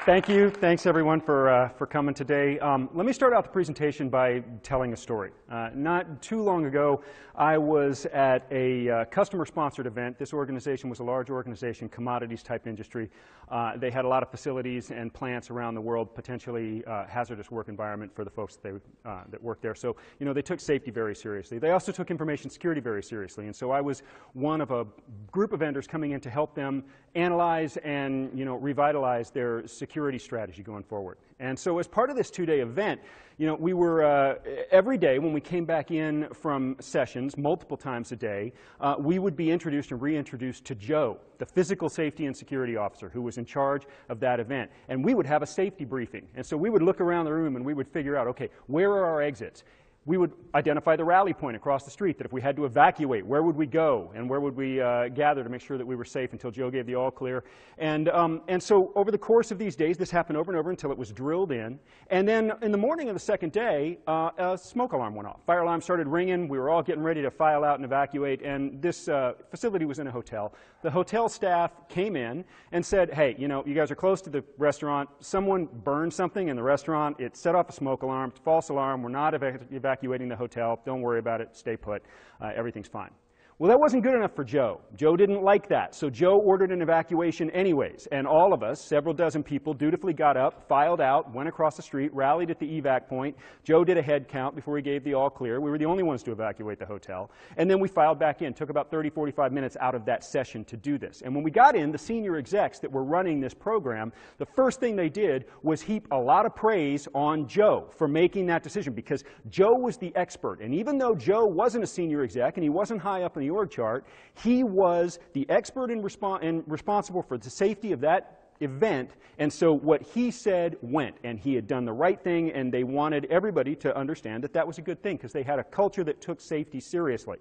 Thank you. Thanks, everyone, for coming today. Let me start out the presentation by telling a story. Not too long ago, I was at a customer-sponsored event. This organization was a large organization, commodities-type industry. They had a lot of facilities and plants around the world, potentially hazardous work environment for the folks that worked there. So, you know, they took safety very seriously. They also took information security very seriously. And so I was one of a group of vendors coming in to help them analyze and, you know, revitalize their security strategy going forward. And so as part of this two-day event, you know, we were, every day when we came back in from sessions, multiple times a day, we would be introduced and reintroduced to Joe, the physical safety and security officer who was in charge of that event. And we would have a safety briefing. And so we would look around the room and we would figure out, okay, where are our exits? We would identify the rally point across the street, that if we had to evacuate, where would we go and where would we gather to make sure that we were safe until Joe gave the all clear. And so over the course of these days, this happened over and over until it was drilled in. And then in the morning of the second day, a smoke alarm went off. Fire alarm started ringing. We were all getting ready to file out and evacuate. And this facility was in a hotel. The hotel staff came in and said, hey, you know, you guys are close to the restaurant. Someone burned something in the restaurant. It set off a smoke alarm. It's a false alarm. We're not evacuating the hotel. Don't worry about it. Stay put. Everything's fine. Well, that wasn't good enough for Joe. Joe didn't like that, so Joe ordered an evacuation anyways, and all of us, several dozen people, dutifully got up, filed out, went across the street, rallied at the evac point. Joe did a head count before he gave the all clear. We were the only ones to evacuate the hotel, and then we filed back in. Took about 30, 45 minutes out of that session to do this. And when we got in, the senior execs that were running this program, the first thing they did was heap a lot of praise on Joe for making that decision, because Joe was the expert. And even though Joe wasn't a senior exec and he wasn't high up in the org chart, he was the expert and responsible for the safety of that event, and so what he said went, and he had done the right thing, and they wanted everybody to understand that that was a good thing, because they had a culture that took safety seriously.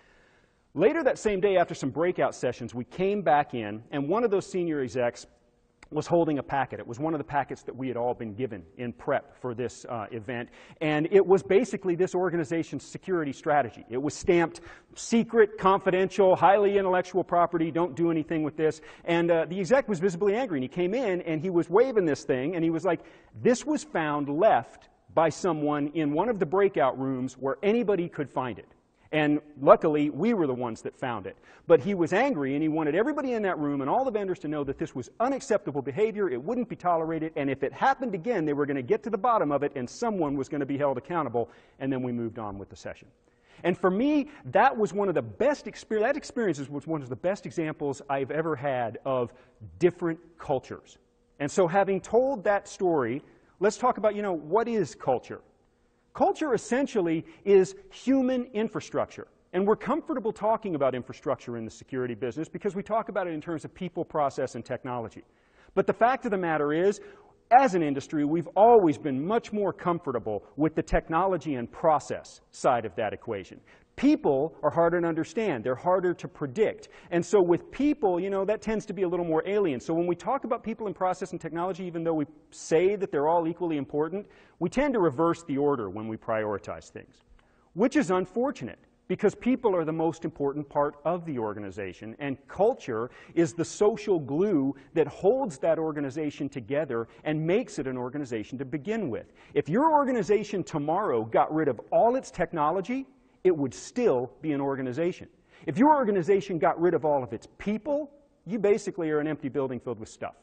Later that same day, after some breakout sessions, we came back in, and one of those senior execs was holding a packet. It was one of the packets that we had all been given in prep for this event, and it was basically this organization's security strategy. It was stamped secret, confidential, highly intellectual property, don't do anything with this, and the exec was visibly angry, and he came in and he was waving this thing, and he was like, this was found left by someone in one of the breakout rooms where anybody could find it. And luckily, we were the ones that found it. But he was angry, and he wanted everybody in that room and all the vendors to know that this was unacceptable behavior, it wouldn't be tolerated, and if it happened again, they were going to get to the bottom of it, and someone was going to be held accountable, and then we moved on with the session. And for me, that was one of the best experiences, that experience was one of the best examples I've ever had of different cultures. And so having told that story, let's talk about, you know, what is culture? Culture essentially is human infrastructure. And we're comfortable talking about infrastructure in the security business because we talk about it in terms of people, process, and technology. But the fact of the matter is, as an industry, we've always been much more comfortable with the technology and process side of that equation. People are harder to understand. They're harder to predict. And so with people, you know, that tends to be a little more alien. So when we talk about people and process and technology, even though we say that they're all equally important, we tend to reverse the order when we prioritize things, which is unfortunate because people are the most important part of the organization, and culture is the social glue that holds that organization together and makes it an organization to begin with. If your organization tomorrow got rid of all its technology, it would still be an organization. If your organization got rid of all of its people, you basically are an empty building filled with stuff.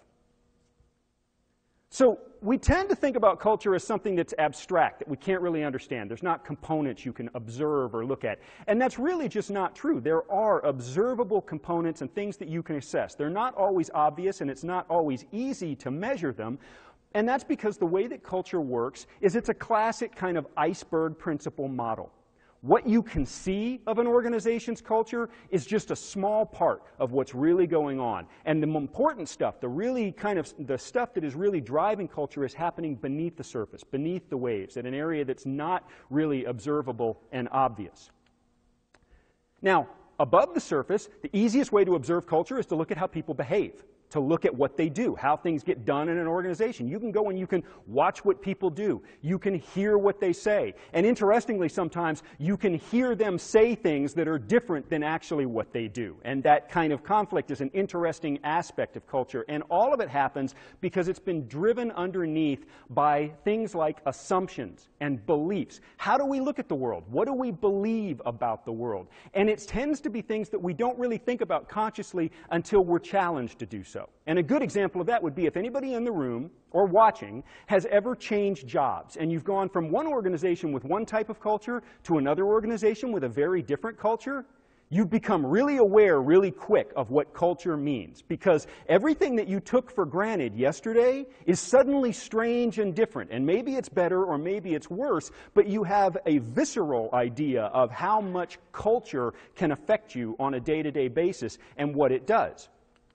So we tend to think about culture as something that's abstract, that we can't really understand. There's not components you can observe or look at. And that's really just not true. There are observable components and things that you can assess. They're not always obvious, and it's not always easy to measure them. And that's because the way that culture works is it's a classic kind of iceberg principle model. What you can see of an organization's culture is just a small part of what's really going on. And the important stuff, the stuff that is really driving culture is happening beneath the surface, beneath the waves, in an area that's not really observable and obvious. Now, above the surface, the easiest way to observe culture is to look at how people behave. to look at what they do, how things get done in an organization. You can go and you can watch what people do. You can hear what they say. And interestingly, sometimes you can hear them say things that are different than actually what they do. And that kind of conflict is an interesting aspect of culture. And all of it happens because it's been driven underneath by things like assumptions and beliefs. How do we look at the world? What do we believe about the world? And it tends to be things that we don't really think about consciously until we're challenged to do so. And a good example of that would be if anybody in the room or watching has ever changed jobs, and you've gone from one organization with one type of culture to another organization with a very different culture, you become really aware really quick of what culture means, because everything that you took for granted yesterday is suddenly strange and different. And maybe it's better or maybe it's worse, but you have a visceral idea of how much culture can affect you on a day-to-day basis and what it does.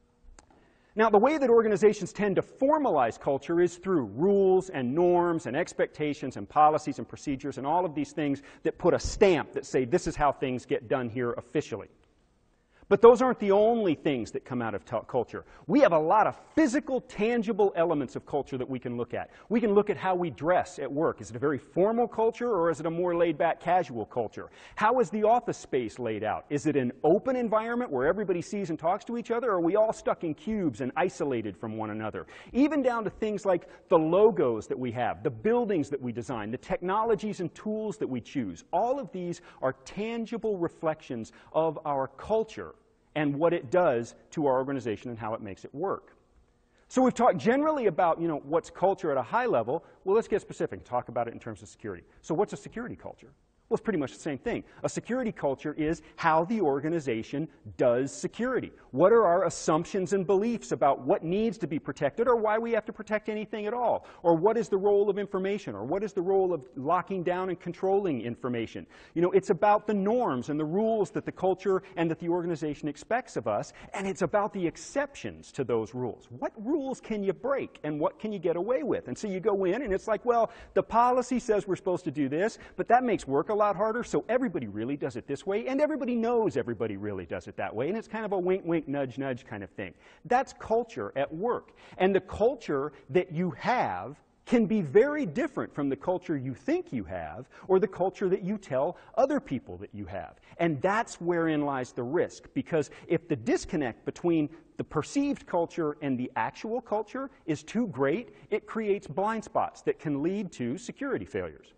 Now, the way that organizations tend to formalize culture is through rules and norms and expectations and policies and procedures and all of these things that put a stamp that say this is how things get done here officially. But those aren't the only things that come out of culture. We have a lot of physical, tangible elements of culture that we can look at. We can look at how we dress at work. Is it a very formal culture, or is it a more laid-back, casual culture? How is the office space laid out? Is it an open environment where everybody sees and talks to each other, or are we all stuck in cubes and isolated from one another? Even down to things like the logos that we have, the buildings that we design, the technologies and tools that we choose. All of these are tangible reflections of our culture and what it does to our organization and how it makes it work. So we've talked generally about, what's culture at a high level. Well, let's get specific and talk about it in terms of security. So what's a security culture? Well, it's pretty much the same thing. A security culture is how the organization does security. What are our assumptions and beliefs about what needs to be protected, or why we have to protect anything at all? Or what is the role of information? Or what is the role of locking down and controlling information? It's about the norms and the rules that the culture and that the organization expects of us, and it's about the exceptions to those rules. What rules can you break, and what can you get away with? And so you go in, and it's like, well, the policy says we're supposed to do this, but that makes work a lot harder, so everybody really does it this way, and everybody knows everybody really does it that way, and it's kind of a wink, wink, nudge, nudge kind of thing. That's culture at work. And the culture that you have can be very different from the culture you think you have, or the culture that you tell other people that you have. And that's wherein lies the risk, because if the disconnect between the perceived culture and the actual culture is too great, it creates blind spots that can lead to security failures.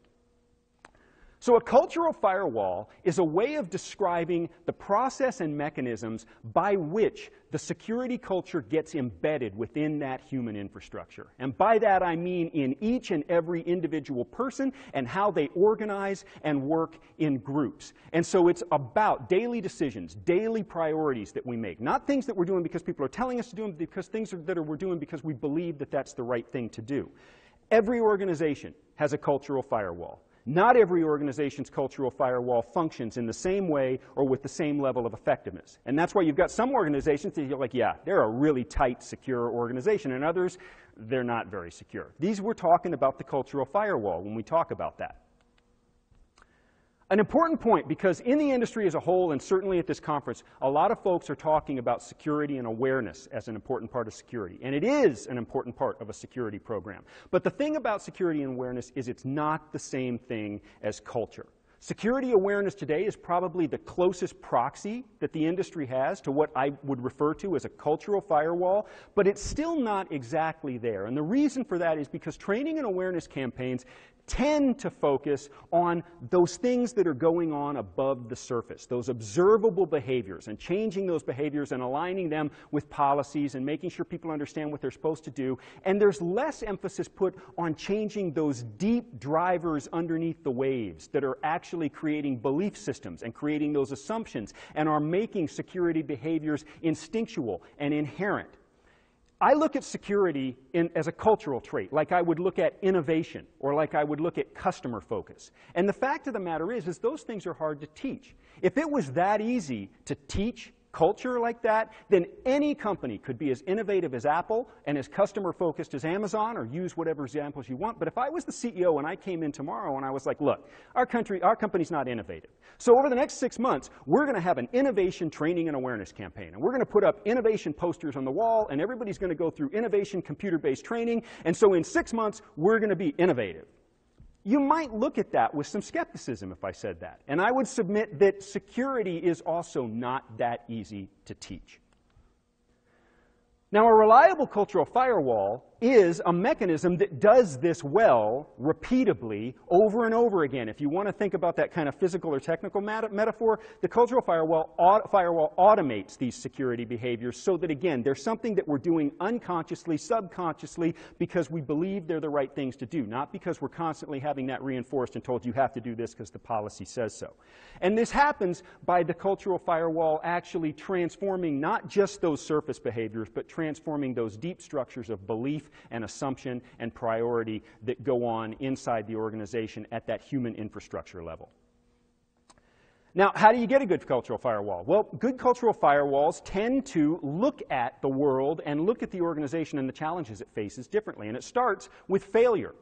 So a cultural firewall is a way of describing the process and mechanisms by which the security culture gets embedded within that human infrastructure. And by that I mean in each and every individual person and how they organize and work in groups. And so it's about daily decisions, daily priorities that we make. Not things that we're doing because people are telling us to do them, because things that we're doing because we believe that that's the right thing to do. Every organization has a cultural firewall. Not every organization's cultural firewall functions in the same way or with the same level of effectiveness. And that's why you've got some organizations that you're like, yeah, they're a really tight, secure organization, and others, they're not very secure. We're talking about the cultural firewall when we talk about that. An important point, because in the industry as a whole, and certainly at this conference, a lot of folks are talking about security and awareness as an important part of security. And it is an important part of a security program. But the thing about security and awareness is it's not the same thing as culture. Security awareness today is probably the closest proxy that the industry has to what I would refer to as a cultural firewall, but it's still not exactly there. And the reason for that is because training and awareness campaigns tend to focus on those things that are going on above the surface, those observable behaviors, and changing those behaviors and aligning them with policies and making sure people understand what they're supposed to do. And there's less emphasis put on changing those deep drivers underneath the waves that are actually creating belief systems and creating those assumptions and are making security behaviors instinctual and inherent. I look at security as a cultural trait, like I would look at innovation, or like I would look at customer focus. And the fact of the matter is those things are hard to teach. If it was that easy to teach culture like that, then any company could be as innovative as Apple and as customer-focused as Amazon, or use whatever examples you want. But if I was the CEO and I came in tomorrow and I was like, look, our company's not innovative. So over the next 6 months, we're going to have an innovation training and awareness campaign. And we're going to put up innovation posters on the wall, and everybody's going to go through innovation computer-based training. And so in 6 months, we're going to be innovative. You might look at that with some skepticism if I said that. And I would submit that security is also not that easy to teach. Now, a reliable cultural firewall is a mechanism that does this well, repeatably, over and over again. If you want to think about that kind of physical or technical metaphor, the cultural firewall automates these security behaviors so that, again, there's something that we're doing unconsciously, subconsciously, because we believe they're the right things to do, not because we're constantly having that reinforced and told you have to do this because the policy says so. And this happens by the cultural firewall actually transforming not just those surface behaviors, but transforming those deep structures of belief and assumption and priority that go on inside the organization at that human infrastructure level. Now, how do you get a good cultural firewall? Well, good cultural firewalls tend to look at the world and look at the organization and the challenges it faces differently. And it starts with failure.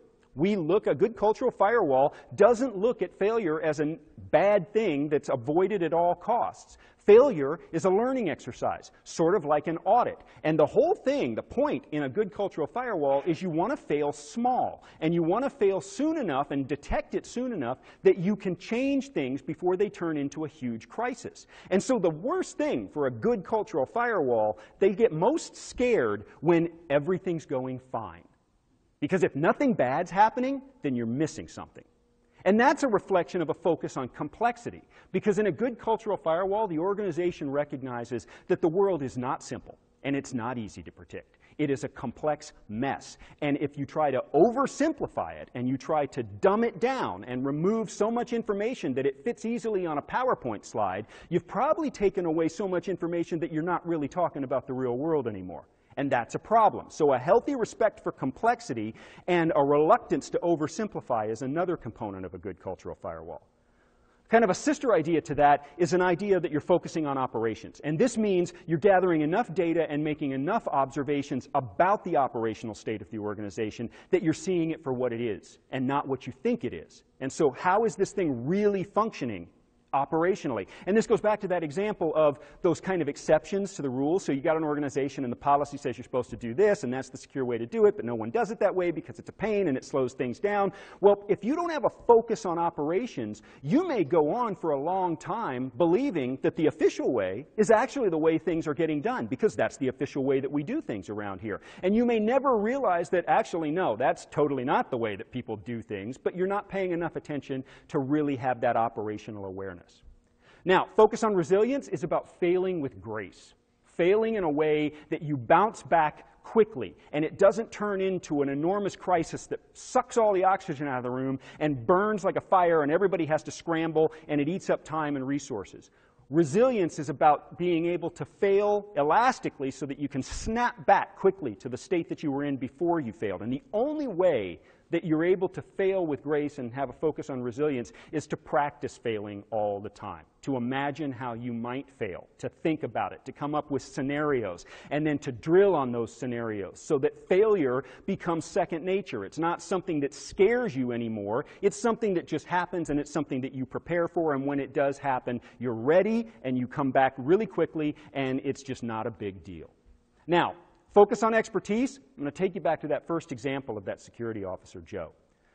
A good cultural firewall doesn't look at failure as a bad thing that's avoided at all costs. Failure is a learning exercise, sort of like an audit. And the whole thing, the point in a good cultural firewall is you want to fail small. And you want to fail soon enough and detect it soon enough that you can change things before they turn into a huge crisis. And so the worst thing for a good cultural firewall, they get most scared when everything's going fine. Because if nothing bad's happening, then you're missing something. And that's a reflection of a focus on complexity. Because in a good cultural firewall, the organization recognizes that the world is not simple, and it's not easy to predict. It is a complex mess. And if you try to oversimplify it, and you try to dumb it down and remove so much information that it fits easily on a PowerPoint slide, you've probably taken away so much information that you're not really talking about the real world anymore. And that's a problem. So a healthy respect for complexity and a reluctance to oversimplify is another component of a good cultural firewall. Kind of a sister idea to that is an idea that you're focusing on operations. And this means you're gathering enough data and making enough observations about the operational state of the organization that you're seeing it for what it is and not what you think it is. And so how is this thing really functioning operationally? And this goes back to that example of those kind of exceptions to the rules. So you got an organization and the policy says you're supposed to do this and that's the secure way to do it, but no one does it that way because it's a pain and it slows things down. Well, if you don't have a focus on operations, you may go on for a long time believing that the official way is actually the way things are getting done because that's the official way that we do things around here. And you may never realize that actually, no, that's totally not the way that people do things, but you're not paying enough attention to really have that operational awareness. Now, focus on resilience is about failing with grace. Failing in a way that you bounce back quickly and it doesn't turn into an enormous crisis that sucks all the oxygen out of the room and burns like a fire and everybody has to scramble and it eats up time and resources. Resilience is about being able to fail elastically so that you can snap back quickly to the state that you were in before you failed. And the only way that you're able to fail with grace and have a focus on resilience is to practice failing all the time, to imagine how you might fail, to think about it, to come up with scenarios, and then to drill on those scenarios so that failure becomes second nature. It's not something that scares you anymore. It's something that just happens, and it's something that you prepare for, and when it does happen, you're ready, and you come back really quickly, and it's just not a big deal. Now, focus on expertise. I'm going to take you back to that first example of that security officer, Joe.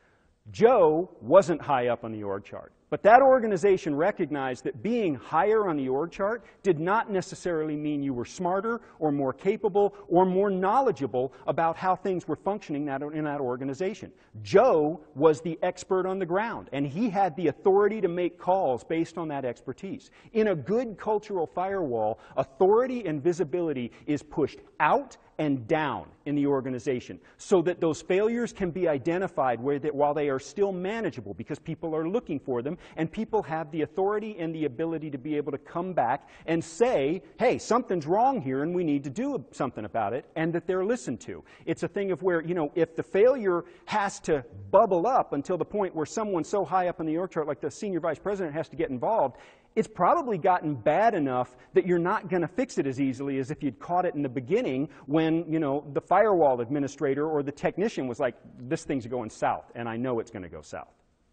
Joe wasn't high up on the org chart, but that organization recognized that being higher on the org chart did not necessarily mean you were smarter or more capable or more knowledgeable about how things were functioning in that organization. Joe was the expert on the ground, and he had the authority to make calls based on that expertise. In a good cultural firewall, authority and visibility is pushed out and down in the organization so that those failures can be identified while they are still manageable because people are looking for them and people have the authority and the ability to be able to come back and say, hey, something's wrong here and we need to do something about it, and that they're listened to. It's a thing of where, if the failure has to bubble up until the point where someone so high up on the org chart like the senior vice president has to get involved, it's probably gotten bad enough that you're not going to fix it as easily as if you'd caught it in the beginning when, you know, the firewall administrator or the technician was like, this thing's going south, and I know it's going to go south.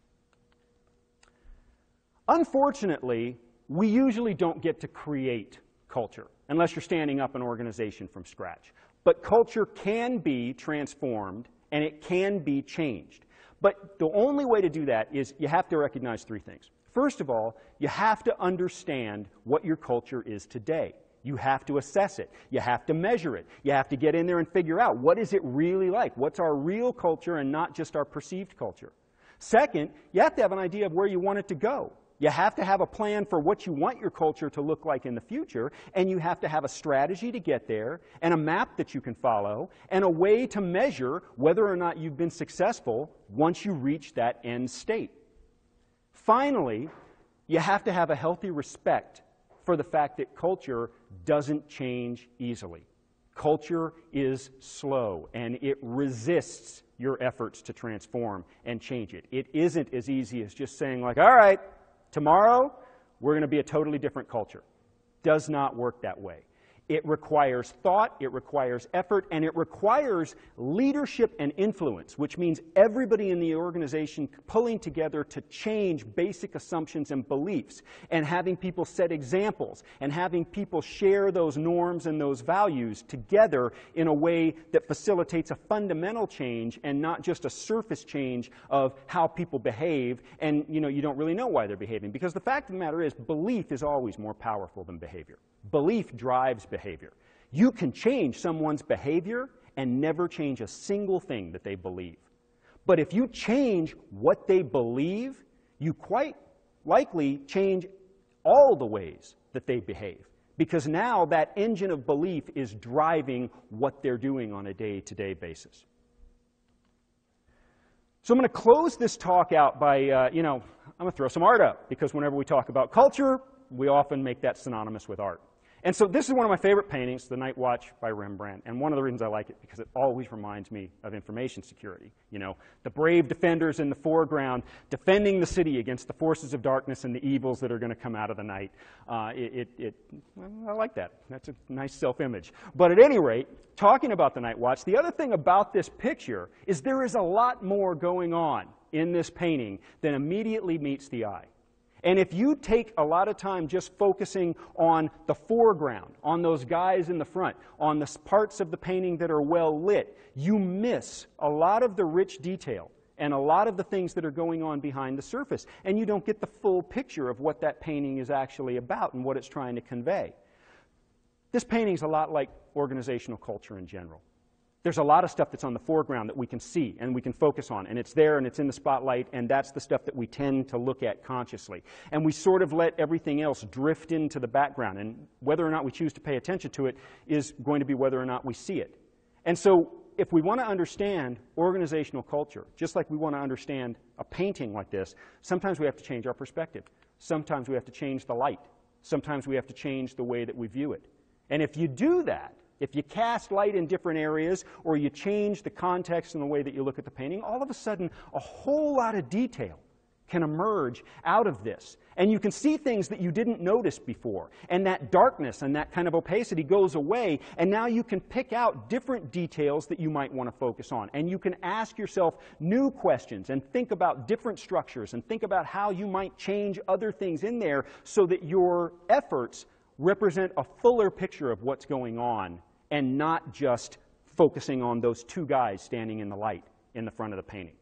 Unfortunately, we usually don't get to create culture unless you're standing up an organization from scratch. But culture can be transformed, and it can be changed. But the only way to do that is you have to recognize three things. First of all, you have to understand what your culture is today. You have to assess it. You have to measure it. You have to get in there and figure out what is it really like. What's our real culture and not just our perceived culture. Second, you have to have an idea of where you want it to go. You have to have a plan for what you want your culture to look like in the future, and you have to have a strategy to get there, and a map that you can follow, and a way to measure whether or not you've been successful once you reach that end state. Finally, you have to have a healthy respect for the fact that culture doesn't change easily. Culture is slow, and it resists your efforts to transform and change it. It isn't as easy as just saying, like, all right, tomorrow, we're going to be a totally different culture. Does not work that way. It requires thought, it requires effort, and it requires leadership and influence, which means everybody in the organization pulling together to change basic assumptions and beliefs, and having people set examples, and having people share those norms and those values together in a way that facilitates a fundamental change and not just a surface change of how people behave, and you don't really know why they're behaving. Because the fact of the matter is, belief is always more powerful than behavior. Belief drives behavior. You can change someone's behavior and never change a single thing that they believe. But if you change what they believe, you quite likely change all the ways that they behave. Because now that engine of belief is driving what they're doing on a day-to-day basis. So I'm going to close this talk out by, I'm going to throw some art up. Because whenever we talk about culture, we often make that synonymous with art. And so this is one of my favorite paintings, The Night Watch by Rembrandt. And one of the reasons I like it, because it always reminds me of information security. The brave defenders in the foreground defending the city against the forces of darkness and the evils that are going to come out of the night. I like that. That's a nice self-image. But at any rate, talking about The Night Watch, the other thing about this picture is there is a lot more going on in this painting than immediately meets the eye. And if you take a lot of time just focusing on the foreground, on those guys in the front, on the parts of the painting that are well lit, you miss a lot of the rich detail and a lot of the things that are going on behind the surface. And you don't get the full picture of what that painting is actually about and what it's trying to convey. This painting is a lot like organizational culture in general. There's a lot of stuff that's on the foreground that we can see and we can focus on, and it's there and it's in the spotlight, and that's the stuff that we tend to look at consciously. And we sort of let everything else drift into the background, and whether or not we choose to pay attention to it is going to be whether or not we see it. And so if we want to understand organizational culture, just like we want to understand a painting like this, sometimes we have to change our perspective. Sometimes we have to change the light. Sometimes we have to change the way that we view it. And if you do that, if you cast light in different areas, or you change the context and the way that you look at the painting, all of a sudden, a whole lot of detail can emerge out of this. And you can see things that you didn't notice before. And that darkness and that kind of opacity goes away, and now you can pick out different details that you might want to focus on. And you can ask yourself new questions and think about different structures and think about how you might change other things in there so that your efforts represent a fuller picture of what's going on, and not just focusing on those two guys standing in the light in the front of the painting.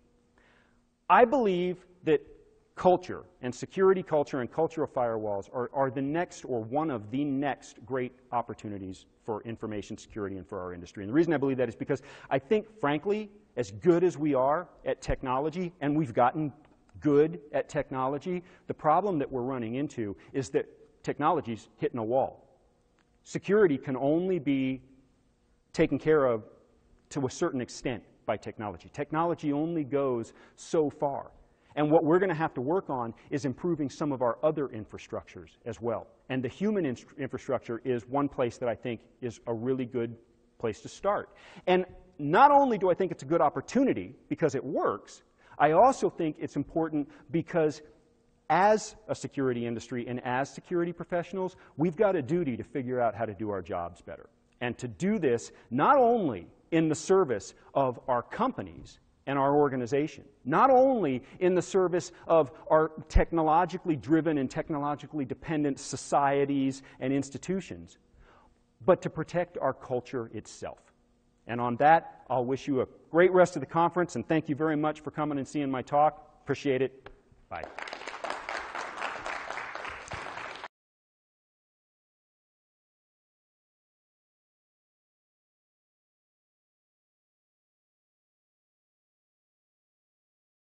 I believe that culture, and security culture and cultural firewalls are the next, or one of the next, great opportunities for information security and for our industry. And the reason I believe that is because I think, frankly, as good as we are at technology, and we've gotten good at technology, the problem that we're running into is that technology's hitting a wall. Security can only be taken care of to a certain extent by technology. Technology only goes so far. And what we're going to have to work on is improving some of our other infrastructures as well. And the human infrastructure is one place that I think is a really good place to start. And not only do I think it's a good opportunity because it works, I also think it's important because as a security industry and as security professionals, we've got a duty to figure out how to do our jobs better. And to do this not only in the service of our companies and our organization, not only in the service of our technologically driven and technologically dependent societies and institutions, but to protect our culture itself. And on that, I'll wish you a great rest of the conference, and thank you very much for coming and seeing my talk. Appreciate it. Bye.